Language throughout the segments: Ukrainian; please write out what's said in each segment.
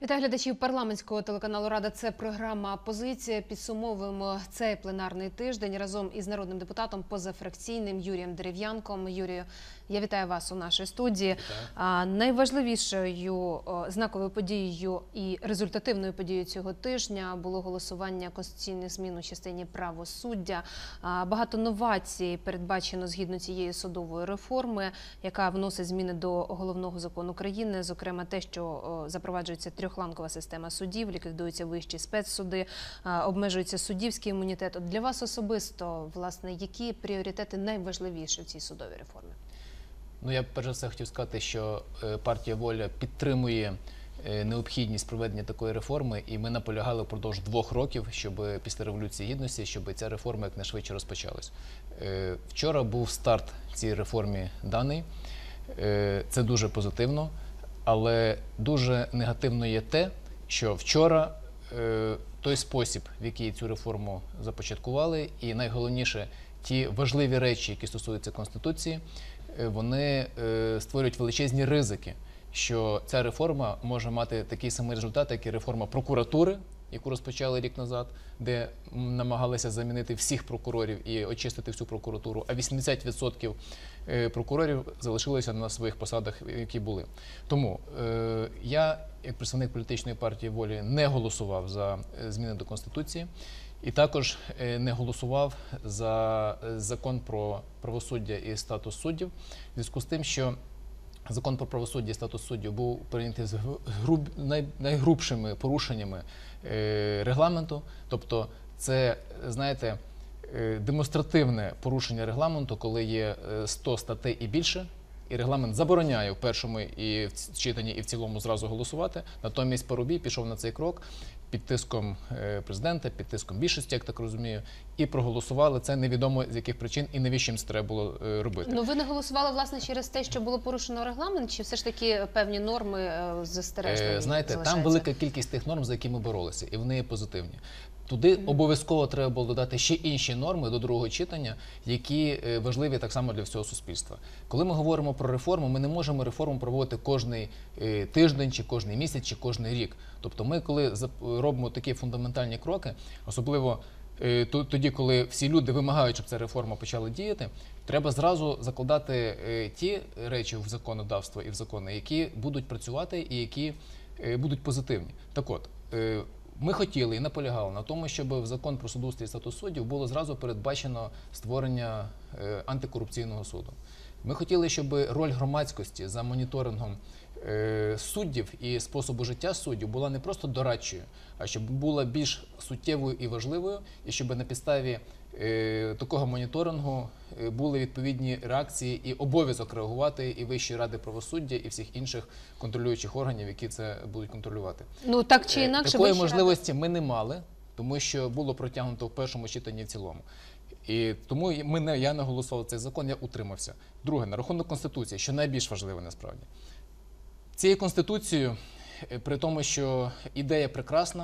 Вітаю глядачів парламентського телеканалу «Рада». Це програма «Позиція». Підсумовуємо цей пленарний тиждень разом із народним депутатом позафракційним Юрієм Дерев'янком. Юрію, я вітаю вас у нашій студії. Найважливішою знаковою подією і результативною подією цього тижня було голосування конституційних змін у частині правосуддя. Багато новацій передбачено згідно цієї судової реформи, яка вносить зміни до Головного закону України, зокрема те, що запроваджується трьохланкова система судів, ліквідуються вищі спецсуди, обмежується суддівський імунітет. От для вас особисто, власне, які пріоритети найважливіші в цій судовій реформі? Ну, я перш за все хотів сказати, що партія «Воля» підтримує необхідність проведення такої реформи, і ми наполягали впродовж 2 років, щоб після Революції Гідності, щоб ця реформа якнайшвидше розпочалась. Вчора був старт цій реформі даний, це дуже позитивно, але дуже негативно є те, що вчора той спосіб, в який цю реформу започаткували, і найголовніше, ті важливі речі, які стосуються Конституції, вони створюють величезні ризики, що ця реформа може мати такий самий результат, як і реформа прокуратури, яку розпочали рік назад, де намагалися замінити всіх прокурорів і очистити всю прокуратуру, а 80% прокурорів залишилися на своїх посадах, які були. Тому я, як представник політичної партії «Волі», не голосував за зміни до Конституції і також не голосував за закон про правосуддя і статус суддів, в зв'язку з тим, що закон про правосуддя і статус суддів був прийнятий з найгрубшими порушеннями регламенту. Тобто це, знаєте, демонстративне порушення регламенту, коли є 100 статей і більше, і регламент забороняє в першому і в читанні, і в цілому зразу голосувати. Натомість Парубій пішов на цей крок під тиском президента, під тиском більшості, як так розумію, і проголосували це невідомо з яких причин і навіщо їм це треба було робити. Ну, ви не голосували, власне, через те, що було порушено регламент, чи все ж таки певні норми застережені? Знаєте, там велика кількість тих норм, за які ми боролися, і вони є позитивні. Туди обов'язково треба було додати ще інші норми до другого читання, які важливі так само для всього суспільства. Коли ми говоримо про реформу, ми не можемо реформу проводити кожний тиждень, чи кожний місяць, чи кожний рік. Тобто ми, коли робимо такі фундаментальні кроки, особливо тоді, коли всі люди вимагають, щоб ця реформа почала діяти, треба зразу закладати ті речі в законодавство і в закони, які будуть працювати і які будуть позитивні. Так от, ми хотіли і наполягали на тому, щоб в закон про судоустрій і статус суддів було зразу передбачено створення антикорупційного суду. Ми хотіли, щоб роль громадськості за моніторингом суддів і способу життя суддів була не просто дорадчою, а щоб була більш суттєвою і важливою, і щоб на підставі такого моніторингу були відповідні реакції і обов'язок реагувати і Вищої ради правосуддя, і всіх інших контролюючих органів, які це будуть контролювати. Ну, так чи інакше, такої можливості ми не мали, тому що було протягнуто в першому читанні і в цілому. І тому я не голосував за цей закон, я утримався. Друге, на рахунок Конституції, що найбільш важливе насправді. Цією Конституцією, при тому, що ідея прекрасна,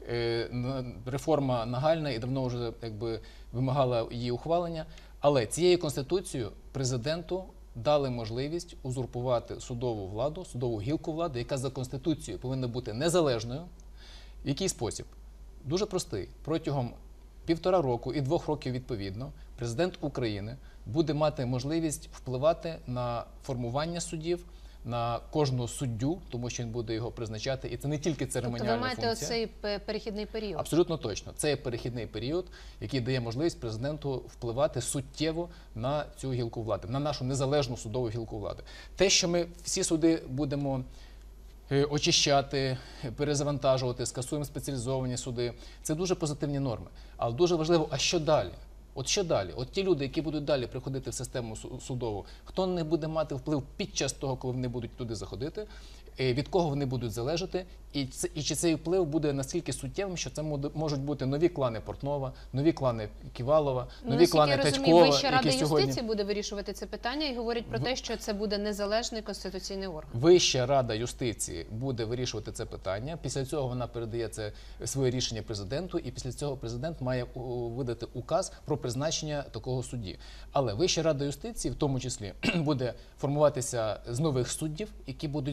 реформа нагальна і давно вже вимагала її ухвалення, але цією Конституцією президенту дали можливість узурпувати судову владу, судову гілку влади, яка за Конституцією повинна бути незалежною. В який спосіб? Дуже простий. Протягом 1,5 року і 2 років відповідно президент України буде мати можливість впливати на формування суддів, на кожного суддю, тому що він буде його призначати. І це не тільки церемоніальна функція. Тобто ви маєте оцей перехідний період? Абсолютно точно. Це є перехідний період, який дає можливість президенту впливати суттєво на цю гілку влади, на нашу незалежну судову гілку влади. Те, що ми всі суди будемо очищати, перезавантажувати, скасуємо спеціалізовані суди, це дуже позитивні норми. Але дуже важливо, а що далі? От що далі? От ті люди, які будуть далі приходити в систему судову, хто не буде мати вплив під час того, коли вони будуть туди заходити, від кого вони будуть залежати, і чи цей вплив буде настільки суттєвим, що це можуть бути нові клани Портнова, нові клани Ківалова, нові клани Тачкова. Вища Рада юстиції буде вирішувати це питання і говорить про те, що це буде незалежний конституційний орган. Вища Рада юстиції буде вирішувати це питання, після цього вона передає своє рішення президенту, і після цього президент має видати указ про призначення такого судді. Але Вища Рада юстиції в тому числі буде формуватися з нових суддів, які будуть знову ж таки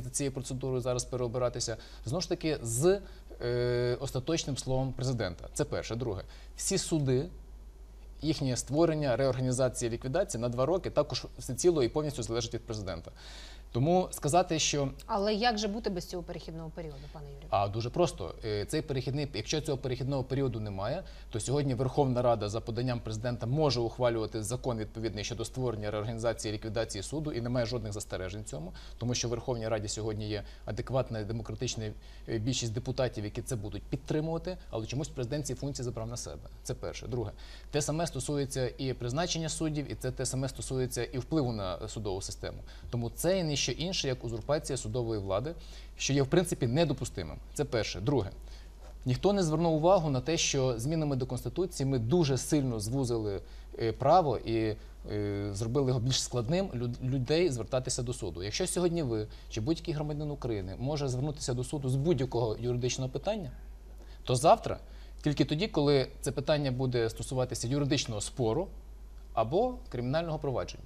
за цією процедурою зараз переобиратися, знову ж таки з остаточним словом президента. Це перше. Друге, всі суди, їхнє створення, реорганізація, ліквідація на 2 роки також всеціло і повністю залежить від президента. Тому сказати, що... Але як же бути без цього перехідного періоду, пане Юрію? Дуже просто. Якщо цього перехідного періоду немає, то сьогодні Верховна Рада за поданням президента може ухвалювати закон відповідний щодо створення, реорганізації, ліквідації суду, і немає жодних застережень цьому, тому що в Верховній Раді сьогодні є адекватна демократична більшість депутатів, які це будуть підтримувати, але чомусь президент ці функції забрав на себе. Це перше. Друге, те саме стосується і призначення суддів, і це те саме стосується і впливу на судову систему. Тому це і не що інше, як узурпація судової влади, що є, в принципі, недопустимим. Це перше. Друге. Ніхто не звернув увагу на те, що змінами до Конституції ми дуже сильно звузили право і зробили його більш складним людей звертатися до суду. Якщо сьогодні ви чи будь-який громадянин України може звернутися до суду з будь-якого юридичного питання, то завтра, тільки тоді, коли це питання буде стосуватися юридичного спору або кримінального провадження.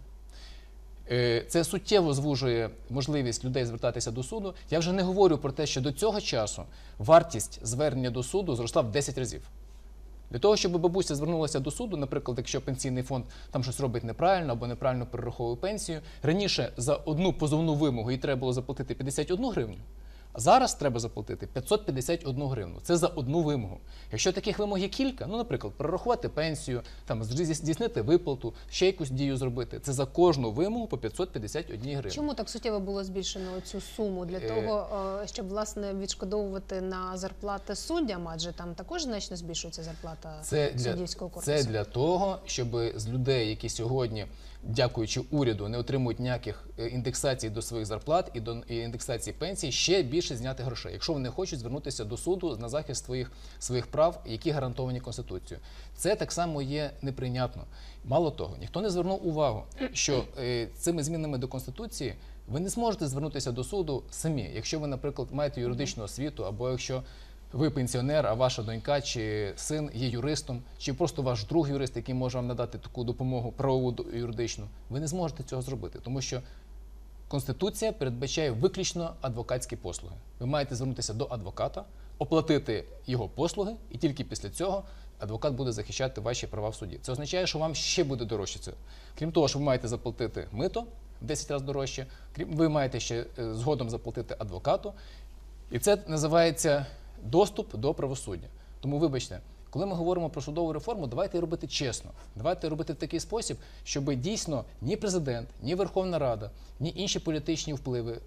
Це суттєво звужує можливість людей звертатися до суду. Я вже не говорю про те, що до цього часу вартість звернення до суду зросла в 10 разів. Для того, щоб бабуся звернулася до суду, наприклад, якщо пенсійний фонд там щось робить неправильно або неправильно перераховує пенсію, раніше за одну позовну вимогу їй треба було заплатити 51 гривню, а зараз треба заплатити 551 гривну. Це за одну вимогу. Якщо таких вимог є кілька, наприклад, перерахувати пенсію, здійснити виплату, ще якусь дію зробити, це за кожну вимогу по 551 гривні. Чому так суттєво було збільшено цю суму? Для того, щоб, власне, відшкодовувати на зарплати суддям, адже там також значно збільшується зарплата суддівського корпусу. Це для того, щоб з людей, які сьогодні, дякуючи уряду, не отримують ніяких індексацій до своїх зарплат і до індексації пенсій, ще більше зняти грошей, якщо вони хочуть звернутися до суду на захист своїх прав, які гарантовані Конституцією. Це так само є неприйнятно. Мало того, ніхто не звернув увагу, що цими змінами до Конституції ви не зможете звернутися до суду самі, якщо ви, наприклад, маєте юридичну освіту, або якщо ви пенсіонер, а ваша донька чи син є юристом, чи просто ваш друг юрист, який може вам надати таку допомогу правову юридичну, ви не зможете цього зробити, тому що Конституція передбачає виключно адвокатські послуги. Ви маєте звернутися до адвоката, оплатити його послуги, і тільки після цього адвокат буде захищати ваші права в суді. Це означає, що вам ще буде дорожче це. Крім того, що ви маєте заплатити мито в 10 разів дорожче, ви маєте ще згодом заплатити адвокату, і це називається доступ до правосуддя. Тому, вибачте, коли ми говоримо про судову реформу, давайте робити чесно. Давайте робити в такий спосіб, щоб дійсно ні президент, ні Верховна Рада, ні інші політичні впливи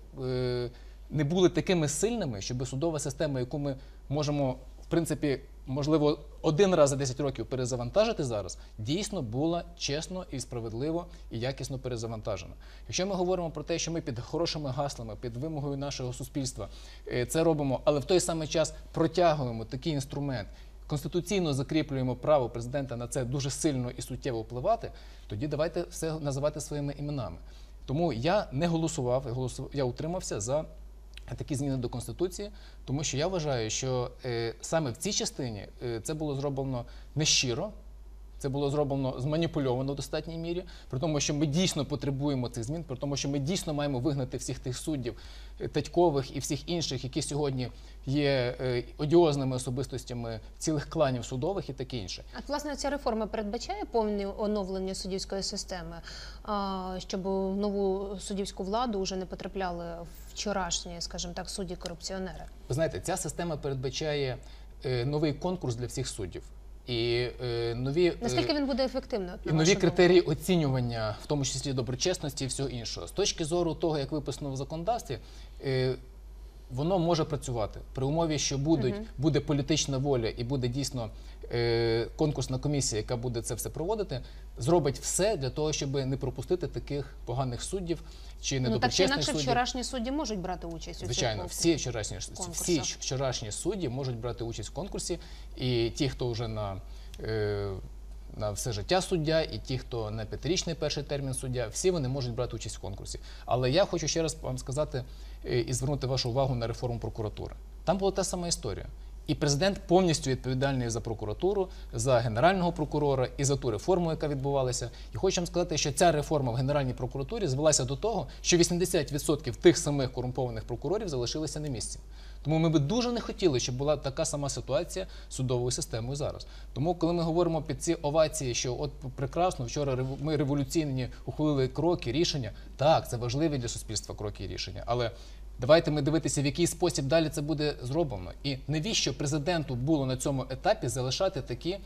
не були такими сильними, щоб судова система, яку ми можемо, в принципі, можливо, один раз за 10 років перезавантажити зараз, дійсно була чесно і справедливо і якісно перезавантажена. Якщо ми говоримо про те, що ми під хорошими гаслами, під вимогою нашого суспільства це робимо, але в той самий час протягуємо такий інструмент, конституційно закріплюємо право президента на це дуже сильно і суттєво впливати, тоді давайте все називати своїми іменами. Тому я не голосував, я утримався за такі зміни до Конституції, тому що я вважаю, що саме в цій частині це було зроблено нещиро, це було зроблено зманіпульовано в достатній мірі, при тому, що ми дійсно потребуємо цих змін, при тому, що ми дійсно маємо вигнати всіх тих суддів, Татькових і всіх інших, які сьогодні є одіозними особистостями цілих кланів судових і таке інше. А, власне, ця реформа передбачає повне оновлення суддівської системи, щоб в нову суддівську владу вже не потрапляли вчорашні, скажімо так, судді-корупціонери? Ви знаєте, ця система передбачає новий конкурс для всіх суддів. І наскільки він буде ефективним? Нові критерії оцінювання, в тому числі доброчесності і всього іншого. З точки зору того, як виписано в законодавстві, воно може працювати при умові, що буде політична воля і буде дійсно конкурсна комісія, яка буде це все проводити, зробить все для того, щоб не пропустити таких поганих суддів чи недоброчесних суддів. Так чи інакше вчорашні судді можуть брати участь у цьому конкурсі? Звичайно, всі вчорашні судді можуть брати участь в конкурсі, і ті, хто вже на все життя суддя, і ті, хто на 5-річний перший термін суддя, всі вони можуть брати участь в конкурсі. Але я хочу ще раз вам сказати і звернути вашу увагу на реформу прокуратури. Там була та сама історія. І президент повністю відповідальний за прокуратуру, за генерального прокурора і за ту реформу, яка відбувалася. І хочу вам сказати, що ця реформа в Генеральній прокуратурі звелася до того, що 80% тих самих корумпованих прокурорів залишилися на місці. Тому ми би дуже не хотіли, щоб була така сама ситуація з судовою системою зараз. Тому, коли ми говоримо під ці овації, що от прекрасно, вчора ми революційні ухвалили кроки, рішення, так, це важливі для суспільства кроки і рішення, але давайте ми дивитися, в який спосіб далі це буде зроблено. І навіщо президенту було на цьому етапі залишати такі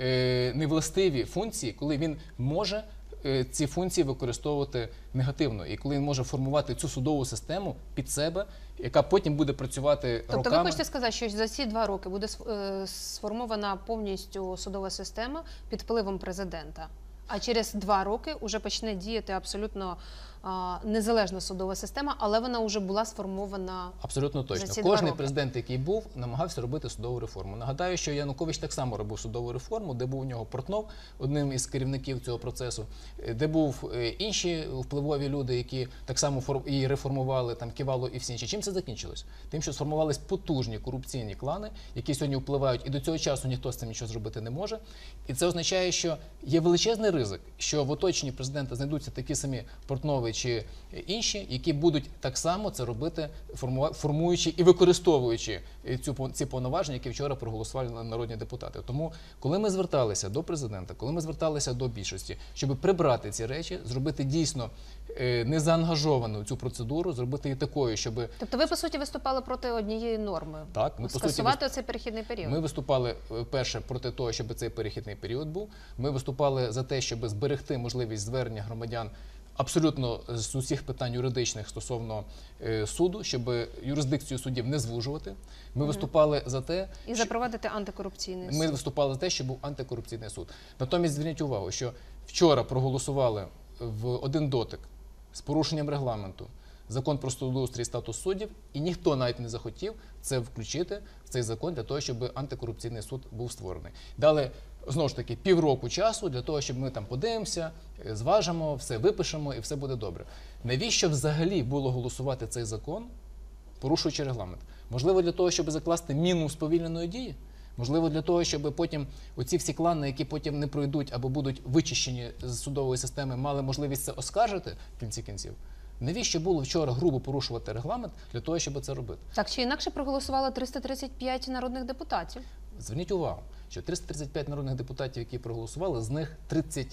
невластиві функції, коли він може ці функції використовувати негативно, і коли він може формувати цю судову систему під себе, яка потім буде працювати роками. Тобто ви хочете сказати, що за ці 2 роки буде сформована повністю судова система під впливом президента, а через 2 роки вже почне діяти абсолютно незалежна судова система, але вона вже була сформована. Абсолютно точно. Кожний президент, який був, намагався робити судову реформу. Нагадаю, що Янукович так само робив судову реформу, де був у нього Портнов, одним із керівників цього процесу, де був інші впливові люди, які так само її реформували, там Ківало і всі інші. Чим це закінчилось? Тим, що сформувались потужні корупційні клани, які сьогодні впливають, і до цього часу ніхто з цим нічого зробити не може. І це означає, що є величезний ризик, що в оточенні президента знайдуться такі самі Портнови чи інші, які будуть так само це робити, формуючи і використовуючи ці повноваження, які вчора проголосували народні депутати. Тому, коли ми зверталися до президента, коли ми зверталися до більшості, щоб прибрати ці речі, зробити дійсно незаангажовану цю процедуру, зробити її такою, щоб... Тобто ви, по суті, виступали проти однієї норми? Так. Ми, скасувати цей перехідний період? Ми виступали, перше, проти того, щоб цей перехідний період був. Ми виступали за те, щоб зберегти можливість звернення громадян абсолютно з усіх питань юридичних стосовно суду, щоб юрисдикцію суддів не звужувати. Ми виступали за те... І запровадити антикорупційний суд. Ми виступали за те, щоб був антикорупційний суд. Натомість, зверніть увагу, що вчора проголосували в один дотик з порушенням регламенту Закон про судоустрій і статус суддів, і ніхто навіть не захотів це включити в цей закон для того, щоб антикорупційний суд був створений. Дали, знову ж таки, півроку часу для того, щоб ми там подивимося, зважимо, все випишемо і все буде добре. Навіщо взагалі було голосувати цей закон, порушуючи регламент? Можливо, для того, щоб закласти міну сповільненої дії? Можливо, для того, щоб потім оці всі клани, які потім не пройдуть або будуть вичищені з судової системи, мали можливість це оскаржити в кінці кінців? Навіщо було вчора грубо порушувати регламент для того, щоб це робити? Так чи інакше проголосувало 335 народних депутатів. Зверніть увагу, що 335 народних депутатів, які проголосували, з них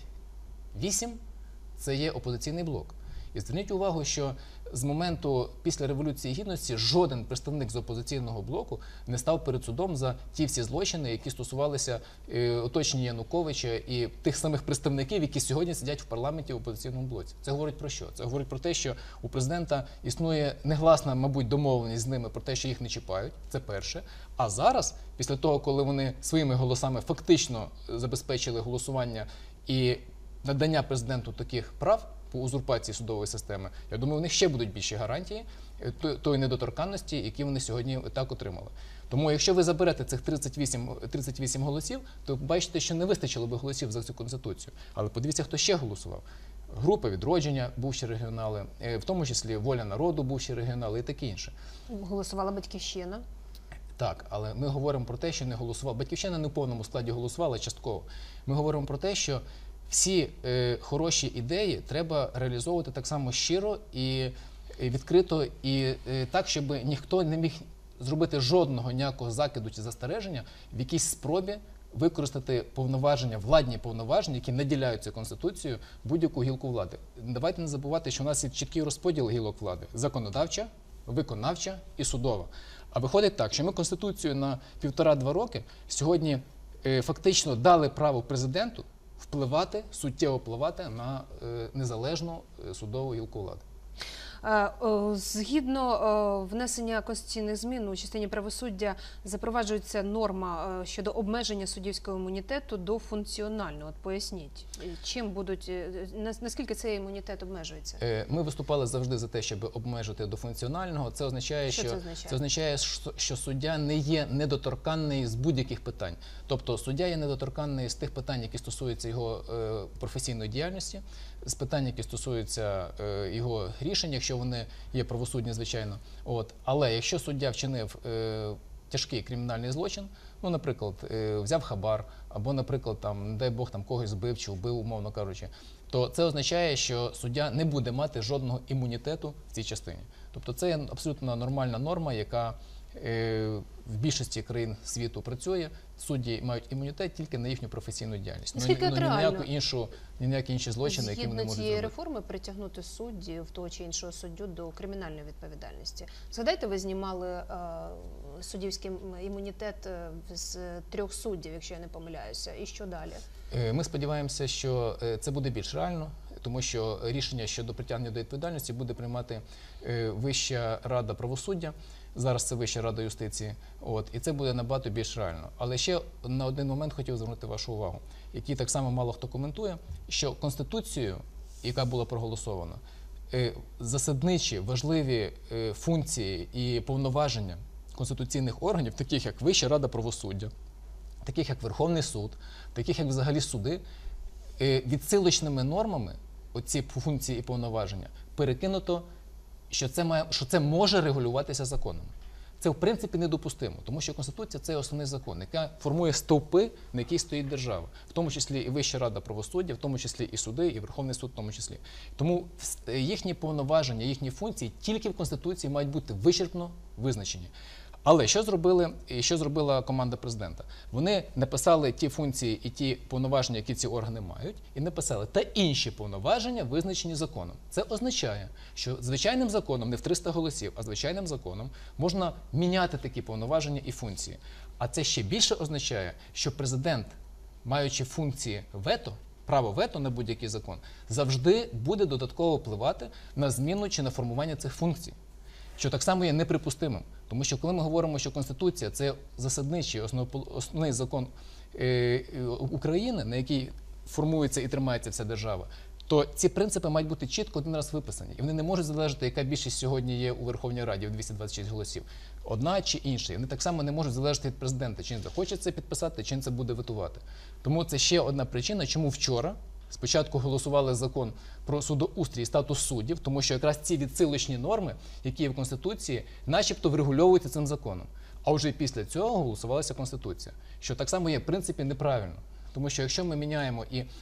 38 – це є опозиційний блок. І зверніть увагу, що з моменту після Революції Гідності жоден представник з опозиційного блоку не став перед судом за ті всі злочини, які стосувалися оточення Януковича і тих самих представників, які сьогодні сидять в парламенті в опозиційному блоці. Це говорить про що? Це говорить про те, що у президента існує негласна, мабуть, домовленість з ними про те, що їх не чіпають. Це перше. А зараз, після того, коли вони своїми голосами фактично забезпечили голосування і надання президенту таких прав по узурпації судової системи, я думаю, у них ще будуть більші гарантії тої недоторканності, які вони сьогодні так отримали. Тому якщо ви заберете цих 38 голосів, то бачите, що не вистачило би голосів за цю Конституцію. Але подивіться, хто ще голосував. Група «Відродження», бувші регіонали, в тому числі «Воля народу», бувші регіонали і таке інше. Голосувала «Батьківщина». Так, але ми говоримо про те, що не голосувала. «Батьківщина» не в повному складі голосувала, частково. Ми говоримо про те, що всі хороші ідеї треба реалізовувати так само щиро і відкрито, і так, щоб ніхто не міг зробити жодного ніякого закиду чи застереження в якійсь спробі використати повноваження, владні повноваження, які наділяються Конституцією, будь-яку гілку влади. Давайте не забувати, що у нас є чіткий розподіл гілок влади – законодавча, виконавча і судова. А виходить так, що ми Конституцію на 1,5-2 роки сьогодні фактично дали право президенту впливати, суттєво впливати на незалежну судову гілку влади. Згідно внесення конституційних змін у частині правосуддя запроваджується норма щодо обмеження суддівського імунітету до функціонального. От поясніть, чим будуть, наскільки цей імунітет обмежується? Ми виступали завжди за те, щоб обмежити до функціонального. Це означає, Це означає, що суддя не є недоторканний з будь-яких питань. Тобто суддя є недоторканний з тих питань, які стосуються його професійної діяльності, з питань, які стосуються його рішень, якщо вони є правосудні, звичайно. Але якщо суддя вчинив тяжкий кримінальний злочин, ну, наприклад, взяв хабар, або, наприклад, там, не дай Бог, там когось збив чи вбив, умовно кажучи, то це означає, що суддя не буде мати жодного імунітету в цій частині. Тобто це є абсолютно нормальна норма, яка в більшості країн світу працює. Судді мають імунітет тільки на їхню професійну діяльність. Наскільки Ні ніякі інші злочини, які вони згідно можуть цієї зробити. реформи притягнути суддів, того чи іншого суддю до кримінальної відповідальності? Згадайте, ви знімали суддівський імунітет з 3 суддів, якщо я не помиляюся. І що далі? Ми сподіваємося, що це буде більш реально, тому що рішення щодо притягнення до відповідальності буде приймати Вища рада правосуддя. Зараз це Вища рада юстиції. І це буде набагато більш реально. Але ще на один момент хотів звернути вашу увагу, який так само мало хто коментує, що Конституцією, яка була проголосована, засадничі, важливі функції і повноваження конституційних органів, таких як Вища рада правосуддя, таких як Верховний суд, таких як взагалі суди, відсилочними нормами оці функції і повноваження перекинуто, що це може регулюватися законом. Це, в принципі, недопустимо, тому що Конституція – це основний закон, який формує стовпи, на яких стоїть держава, в тому числі і Вища рада правосуддя, в тому числі і суди, і Верховний суд в тому числі. Тому їхні повноваження, їхні функції тільки в Конституції мають бути вичерпно визначені. Але що зробила команда президента? Вони написали ті функції і ті повноваження, які ці органи мають, і написали та інші повноваження, визначені законом. Це означає, що звичайним законом, не в 300 голосів, а звичайним законом можна міняти такі повноваження і функції. А це ще більше означає, що президент, маючи функції вето, право вето на будь-який закон, завжди буде додатково впливати на зміну чи на формування цих функцій. Що так само є неприпустимим. Тому що коли ми говоримо, що Конституція – це засадничий, основний закон України, на який формується і тримається вся держава, то ці принципи мають бути чітко один раз виписані. І вони не можуть залежати, яка більшість сьогодні є у Верховній Раді, у 226 голосів. Одна чи інша. Вони так само не можуть залежати від президента, чи він захоче це підписати, чи він це буде ветувати. Тому це ще одна причина, чому вчора спочатку голосували закон про судоустрій і статус суддів, тому що якраз ці відсилочні норми, які є в Конституції, начебто врегульовуються цим законом. А вже після цього голосувалася Конституція, що так само є в принципі неправильно. Тому що якщо ми міняємо і в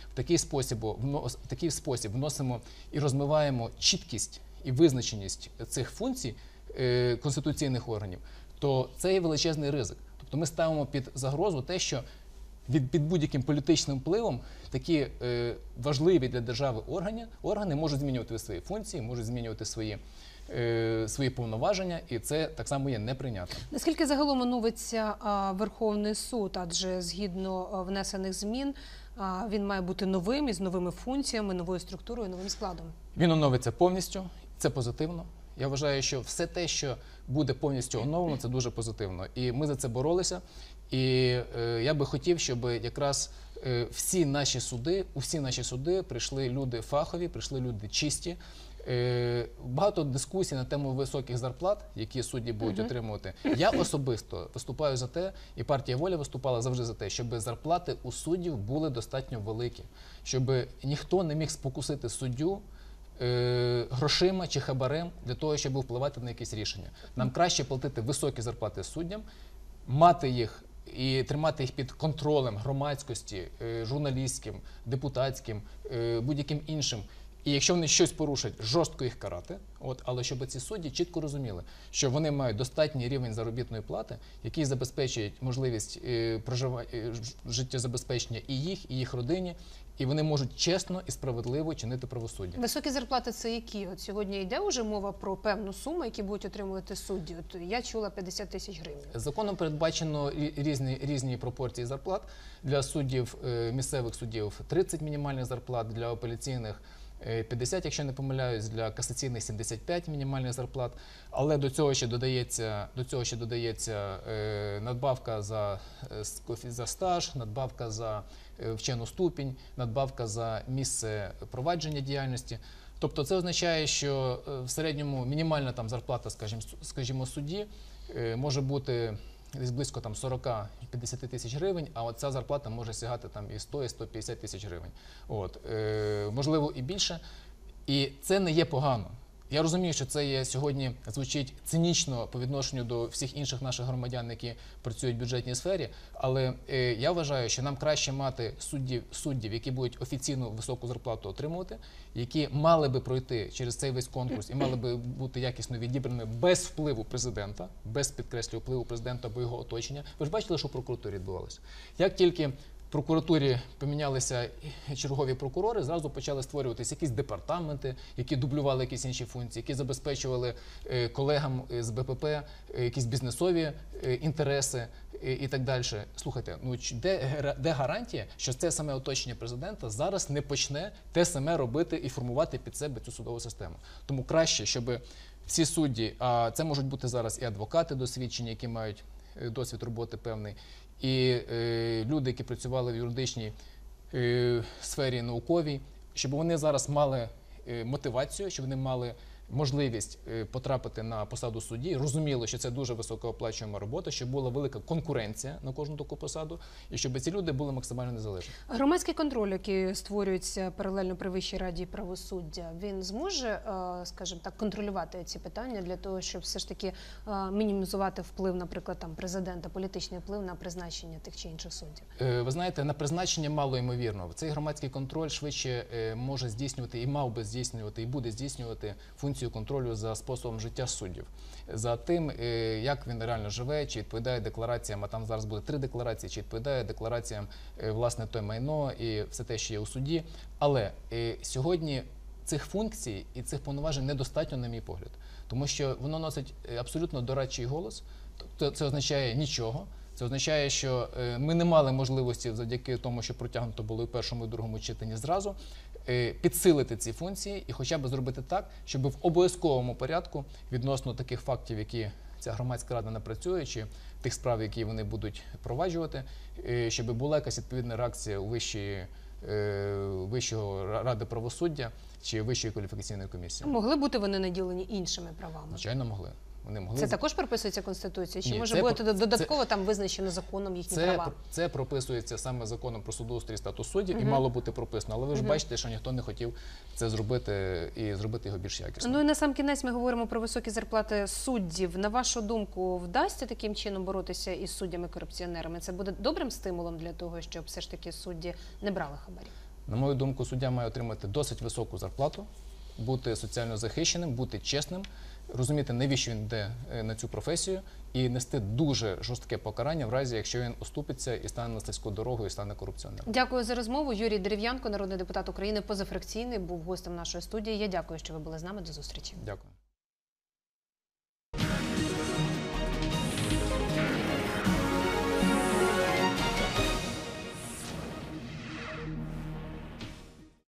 такий спосіб вносимо і розмиваємо чіткість і визначеність цих функцій конституційних органів, то це є величезний ризик. Тобто ми ставимо під загрозу те, що під будь-яким політичним впливом такі важливі для держави органи можуть змінювати свої функції, можуть змінювати свої повноваження, і це так само є неприйнятним. Наскільки загалом оновиться Верховний суд, адже згідно внесених змін він має бути новим, із новими функціями, новою структурою, новим складом? Він оновиться повністю, це позитивно. Я вважаю, що все те, що буде повністю оновлено, це дуже позитивно. І ми за це боролися. І я би хотів, щоб якраз у всі наші суди прийшли люди фахові, прийшли люди чисті. Багато дискусій на тему високих зарплат, які судді будуть отримувати. Я особисто виступаю за те, і партія «Воля» виступала завжди за те, щоб зарплати у суддів були достатньо великі, щоб ніхто не міг спокусити суддю грошима чи хабарем для того, щоб впливати на якісь рішення. Нам краще платити високі зарплати суддям, мати їх і тримати їх під контролем громадськості, журналістським, депутатським, будь-яким іншим. І якщо вони щось порушать, жорстко їх карати, але щоб ці судді чітко розуміли, що вони мають достатній рівень заробітної плати, який забезпечує можливість життєзабезпечення і їх родині, і вони можуть чесно і справедливо чинити правосуддя. Високі зарплати – це які? От сьогодні йде вже мова про певну суму, які будуть отримувати судді. От я чула 50 тисяч гривень. Законом передбачено різні пропорції зарплат. Для суддів, місцевих суддів 30 мінімальних зарплат, для апеляційних 50, якщо не помиляюсь, для касаційних 75 мінімальних зарплат. Але до цього ще додається надбавка за стаж, надбавка за вчену ступінь, надбавка за місце провадження діяльності. Тобто це означає, що в середньому мінімальна зарплата, скажімо, судді може бути десь близько 40-50 тисяч гривень, а ця зарплата може сягати і 100, і 150 тисяч гривень. Можливо, і більше. І це не є погано. Я розумію, що це є сьогодні звучить цинічно по відношенню до всіх інших наших громадян, які працюють в бюджетній сфері, але я вважаю, що нам краще мати суддів, які будуть офіційно високу зарплату отримувати, які мали би пройти через цей весь конкурс і мали би бути якісно відібраними без впливу президента, без, підкреслюю, впливу президента або його оточення. Ви ж бачили, що в прокуратурі відбувалося? Як тільки в прокуратурі помінялися чергові прокурори, зразу почали створюватися якісь департаменти, які дублювали якісь інші функції, які забезпечували колегам з БПП якісь бізнесові інтереси і так далі. Слухайте, ну де гарантія, що це саме оточення президента зараз не почне те саме робити і формувати під себе цю судову систему? Тому краще, щоб всі судді, а це можуть бути зараз і адвокати досвідчені, які мають досвід роботи певний, і люди, які працювали в юридичній сфері науковій, щоб вони зараз мали мотивацію, щоб вони мали можливість потрапити на посаду судді, розуміли, що це дуже високооплачуєма робота, щоб була велика конкуренція на кожну таку посаду, і щоб ці люди були максимально незалежні. Громадський контроль, який створюється паралельно при Вищій раді правосуддя, він зможе, скажімо так, контролювати ці питання для того, щоб все ж таки мінімізувати вплив, наприклад, там президента, політичний вплив на призначення тих чи інших суддів? Ви знаєте, на призначення мало ймовірно. Цей громадський контроль швидше може здійснювати і мав би здійснювати, і буде здійснювати функцію контролю за способом життя суддів, за тим, як він реально живе, чи відповідає деклараціям, а там зараз буде 3 декларації, чи відповідає деклараціям, власне, той майно і все те, що є у суді. Але сьогодні цих функцій і цих повноважень недостатньо, на мій погляд, тому що воно носить абсолютно дорадчий голос, тобто це означає нічого. Це означає, що ми не мали можливості завдяки тому, що протягнуто було і в першому, і в другому читанні зразу, підсилити ці функції і хоча б зробити так, щоб в обов'язковому порядку відносно таких фактів, які ця громадська рада напрацює, чи тих справ, які вони будуть проваджувати, щоб була якась відповідна реакція у Вищого ради правосуддя чи Вищої кваліфікаційної комісії. Могли бути вони наділені іншими правами? Звичайно, могли. Вони могли. Це також прописується Конституцією? Чи Ні, може бути додатково там визначено законом їхні права? Це прописується саме законом про судоустрій і статус суддів і мало бути прописано. Але ви ж бачите, що ніхто не хотів це зробити і зробити його більш якісно. Ну і на сам кінець ми говоримо про високі зарплати суддів. На вашу думку, вдасться таким чином боротися із суддями-корупціонерами? Це буде добрим стимулом для того, щоб все ж таки судді не брали хабарів? На мою думку, суддя має отримати досить високу зарплату, бути соціально захищеним, бути чесним, розуміти, навіщо він йде на цю професію, і нести дуже жорстке покарання в разі, якщо він оступиться і стане на слизьку дорогу і стане корупціонером. Дякую за розмову. Юрій Дерев'янко, народний депутат України, позафракційний, був гостем нашої студії. Я дякую, що ви були з нами. До зустрічі. Дякую.